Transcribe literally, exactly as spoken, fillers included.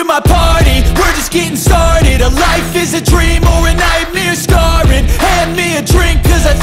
to my party, we're just getting started. A life is a dream or a nightmare scarring. Hand me a drink, cause I